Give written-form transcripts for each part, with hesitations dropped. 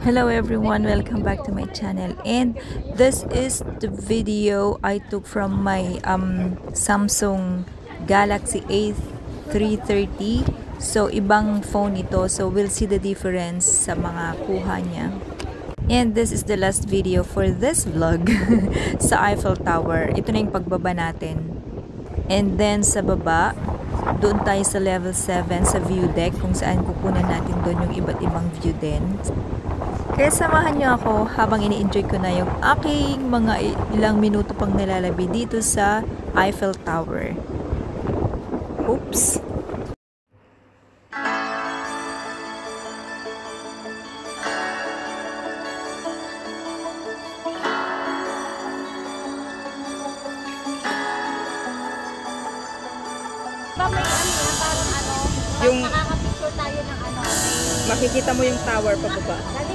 Hello everyone, welcome back to my channel, and this is the video I took from my Samsung Galaxy A330. So ibang phone ito, so we'll see the difference sa mga kuha niya. And this is the last video for this vlog sa Eiffel Tower. Ito na yung pagbaba natin. And then sa baba, doon tayo sa level 7 sa view deck kung saan kukunan natin doon yung iba't ibang view din. Kaya samahan niyo ako habang ini-enjoy ko na yung aking mga ilang minuto pang nilalabi dito sa Eiffel Tower. Oops! May parang Yung nakaka-picture tayo ng makikita mo yung tower pababa. Dali,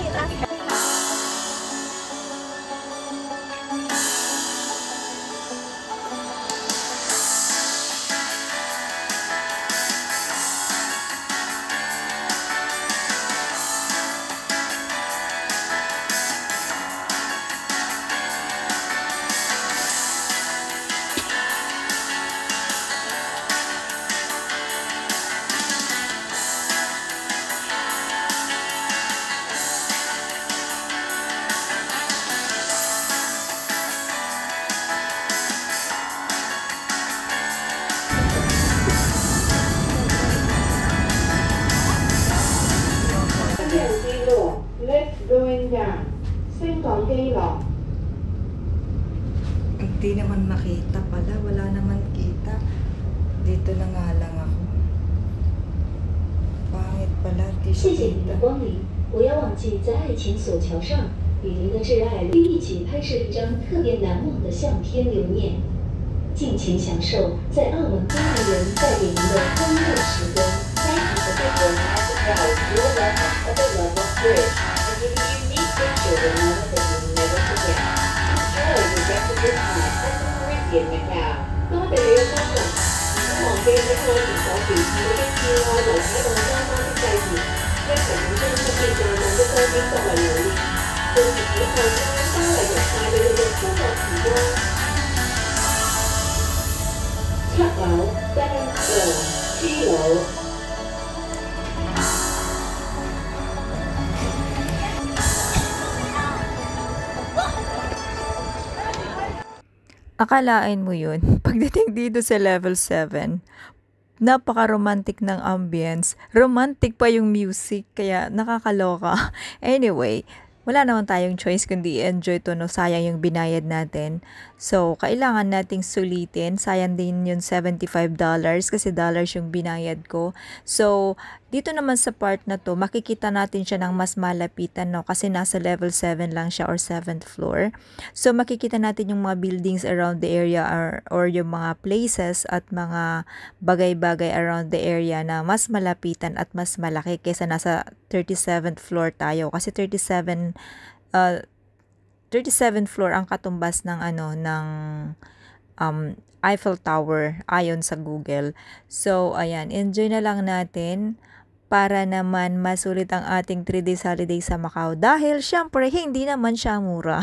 Let's going down. Sengkong Gaylord. Hindi naman makita pala. Wala naman kita. Dito na nga lang ako. Pangit pala. Di siya 谢谢您 kita. 的光临，不要忘记在爱情索桥上与您的挚爱一起拍摄一张特别难忘的相片留念，尽情享受在澳门中国人带给您的欢乐时光。Thank you for taking us proud your love of the Love Bridge and giving a unique picture of a moment that you'll never forget. Enjoy the rest of your time at the Caribbean Macau. 多謝你嘅光臨，唔好忘記喺愛情鎖匙與你的摯愛留喺我媽媽的誓言，一齊用真心嘅浪漫的光景作為留念，到時以後將包圍人帶俾你嘅歡樂時光。七樓 Second Floor 7樓。 Akalain mo yun, pagdating dito sa level 7, napaka-romantic ng ambience. Romantic pa yung music, kaya nakakaloka. Anyway, wala naman tayong choice kundi enjoy to, no? Sayang yung binayad natin. So, kailangan nating sulitin. Sayang din yung $75 kasi dollars yung binayad ko. So, dito naman sa part na to, makikita natin siya ng mas malapitan, no? Kasi nasa level 7 lang siya or 7th floor. So, makikita natin yung mga buildings around the area or yung mga places at mga bagay-bagay around the area na mas malapitan at mas malaki kaysa nasa 37th floor tayo. Kasi 37th floor ang katumbas ng Eiffel Tower ayon sa Google. So, ayan, enjoy na lang natin para naman masulit ang ating 3 days holiday sa Macau. Dahil, syempre, hindi naman siya mura.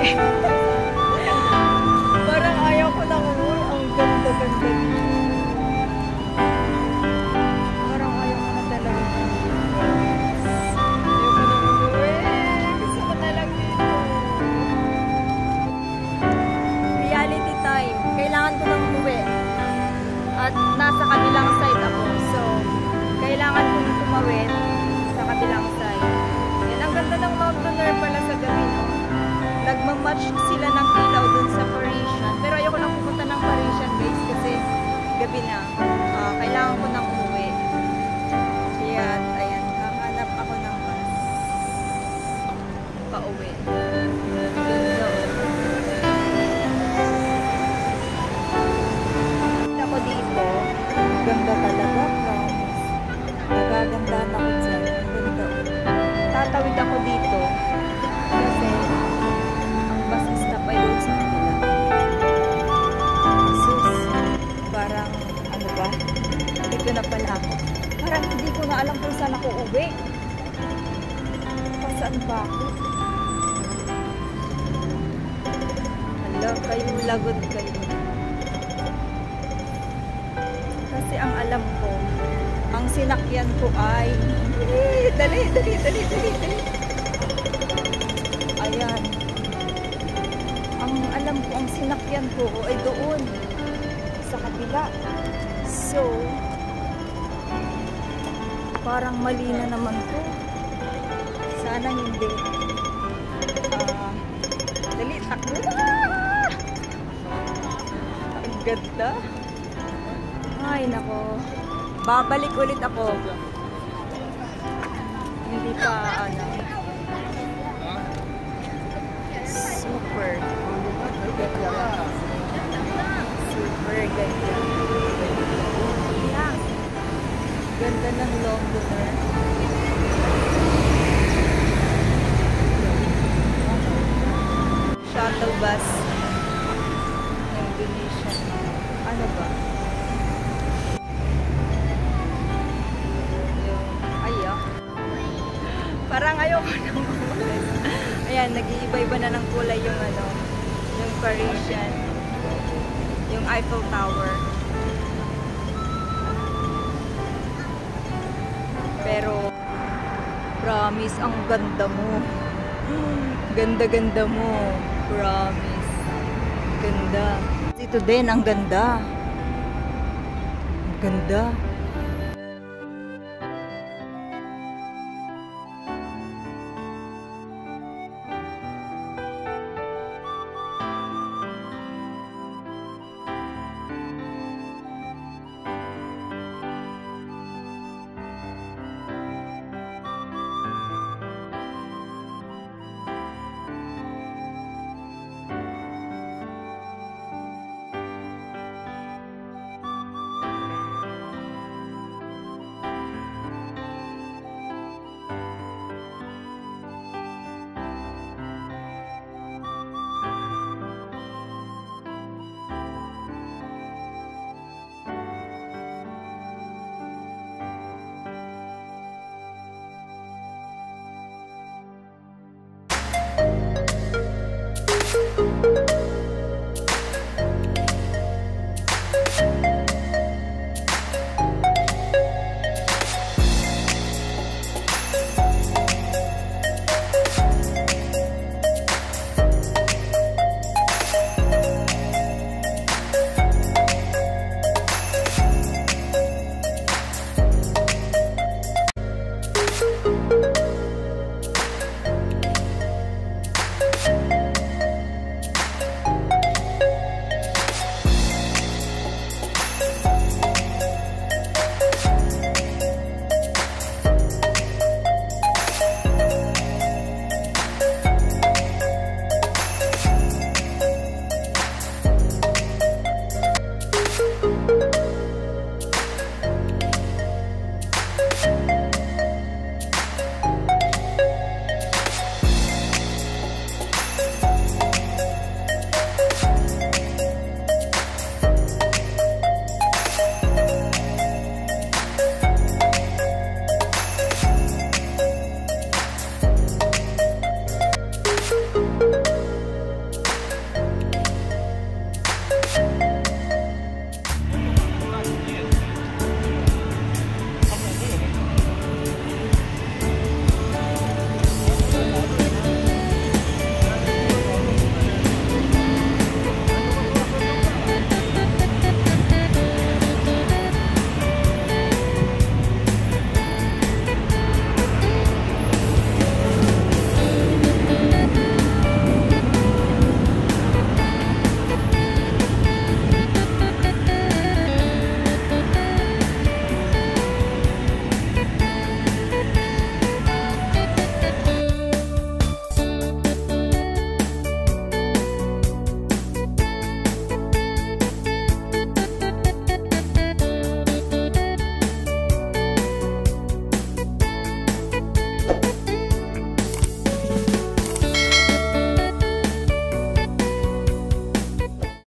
Parang ayaw ko nang umuwi. Ang ganda-ganda dito. Parang ayaw ko na talaga. Ayaw ko nang umuwi. Gusto ko na lang dito. Reality time. Kailangan ko nang umuwi. At nasa kabilang side ako. So, kailangan kong tumawid sa kabilang side. Yan, ang ganda ng Mount Lunar pala sa gabi, no? Nagmamatch sila ng ilaw dun sa Parisian. Pero ayoko nang pumunta ng Parisian, guys, kasi gabi na. Kailangan ko nang umuwi. Kaya, ayan, hahanap ako ng bus. Pauwi. Ganda, ako dito. Ganda talaga, promise. Nagagandahan ako dyan. Ganda. Tatawid ako dito. Kasi, ang bus stop ay doon sa kanila. Sus, parang, ano ba? Dito na pala ako. Parang hindi ko na alam kung saan ako uwi. Saan ba ako? Hala, kayo lagot kayo. Kasi ang alam ko, ang sinakyan ko ay dali. Ayan. Ang alam ko, ang sinakyan ko ay doon sa kabila. So, parang mali na naman to. Sana hindi. Dali, takbo na! Ang ganda. Ay, nako. Babalik ulit ako. Hindi pa, ano. Super. Super ganda. Yeah. Ganda ng Londoner. Shuttle bus. Indonesia. Ano ba? Parang ayoko nang umalis. Ayan, nag-iiba-iba na ng kulay yung ano, yung Parisian, yung Eiffel Tower. Pero, promise, ang ganda mo. Ganda-ganda mo. Promise. Ganda. Dito din, ang ganda. Ang ganda.